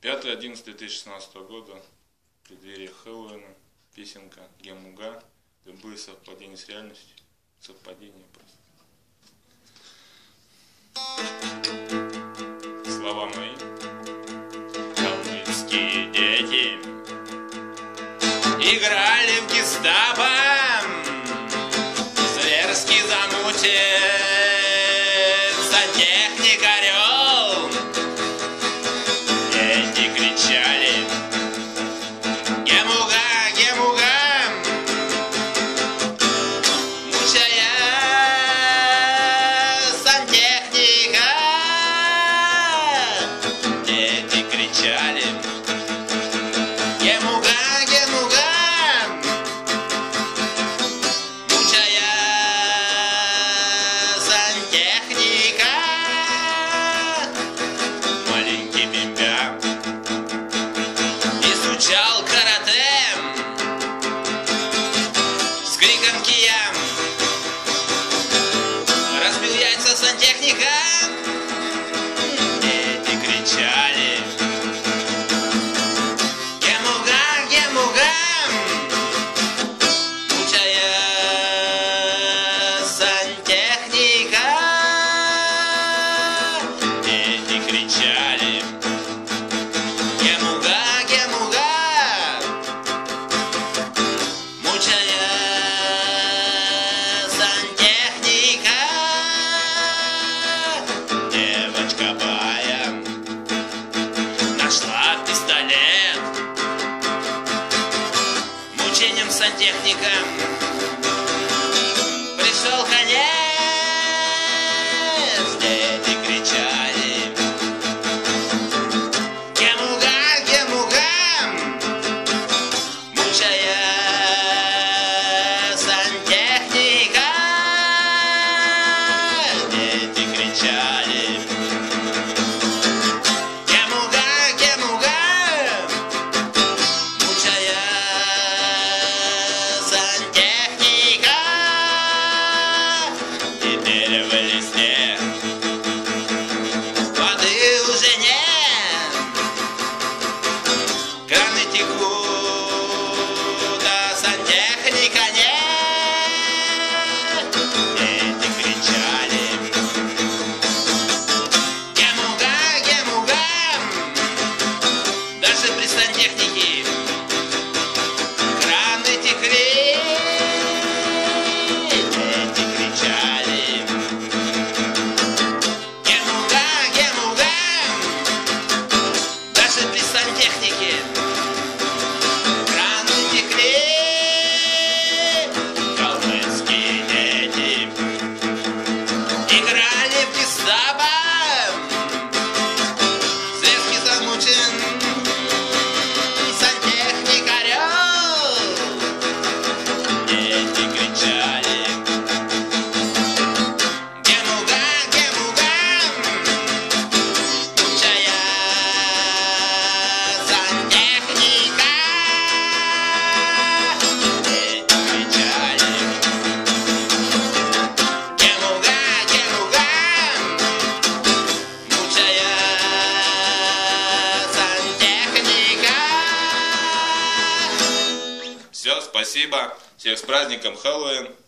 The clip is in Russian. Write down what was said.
5.11.2016 года, в преддверии Хэллоуина, песенка Гемуга. Любые совпадения с реальностью. Совпадения просто. Слова мои. Калмыцкие дети играли в гестапо, зверски замутит сантехник орел. Дети кричали: Гемуга, Гемуга, мучая сантехника. Дети кричали: Гемуга, Гемуга, мучая сантехника. Маленький Бимбя изучал карате с криком киям. Разбил яйца сантехника. Дети кричали: Гемуга, Гемуга, мучая сантехника. Дети кричали: Гемуга, Гемуга, мучая сантехника. Девочка Бая нашла пистолет мучением сантехника. Пришел конец. Дети кричали: Гемуга, Гемуга, мучая сантехника. Дети кричали: Гемуга, Гемуга, мучая сантехника. Теперь в листе воды уже нет, краны текут, а сантехника нет. Дети кричали: Гемуга, Гемуга, даже при сантехнике краны текли. Дети кричали: Гемуга, Гемуга, даже при сантехнике краны текли. Калмыцкие дети играли в гестапо, зверски замучен сантехник орел. Дети кричали: Гемуга, Гемуга, мучая сантехника. Дети кричали: Гемуга, Гемуга, мучая сантехника. Все, спасибо. Всех с праздником Хэллоуин.